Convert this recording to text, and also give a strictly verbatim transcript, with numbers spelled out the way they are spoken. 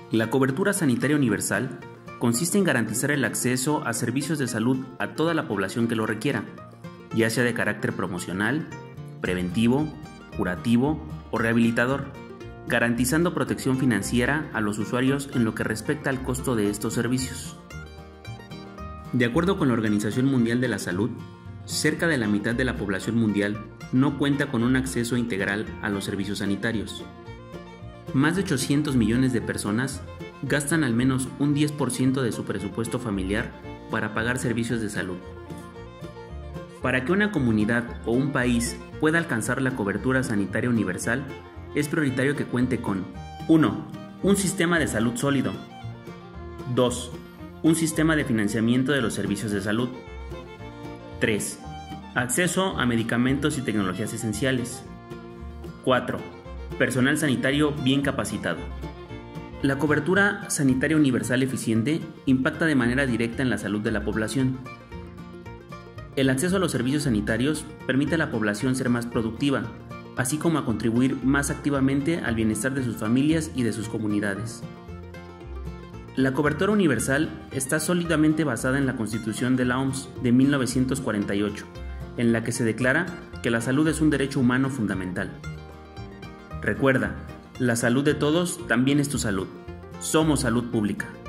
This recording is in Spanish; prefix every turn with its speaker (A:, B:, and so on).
A: La cobertura sanitaria universal consiste en garantizar el acceso a servicios de salud a toda la población que lo requiera, ya sea de carácter promocional, preventivo, curativo o rehabilitador, garantizando protección financiera a los usuarios en lo que respecta al costo de estos servicios. De acuerdo con la Organización Mundial de la Salud, cerca de la mitad de la población mundial no cuenta con un acceso integral a los servicios sanitarios. Más de ochocientos millones de personas gastan al menos un diez por ciento de su presupuesto familiar para pagar servicios de salud. Para que una comunidad o un país pueda alcanzar la cobertura sanitaria universal, es prioritario que cuente con uno. Un sistema de salud sólido. dos. Un sistema de financiamiento de los servicios de salud. tres. Acceso a medicamentos y tecnologías esenciales. cuatro. Personal sanitario bien capacitado. La cobertura sanitaria universal eficiente impacta de manera directa en la salud de la población. El acceso a los servicios sanitarios permite a la población ser más productiva, así como a contribuir más activamente al bienestar de sus familias y de sus comunidades. La cobertura universal está sólidamente basada en la Constitución de la O M S de mil novecientos cuarenta y ocho, en la que se declara que la salud es un derecho humano fundamental. Recuerda, la salud de todos también es tu salud. Somos salud pública.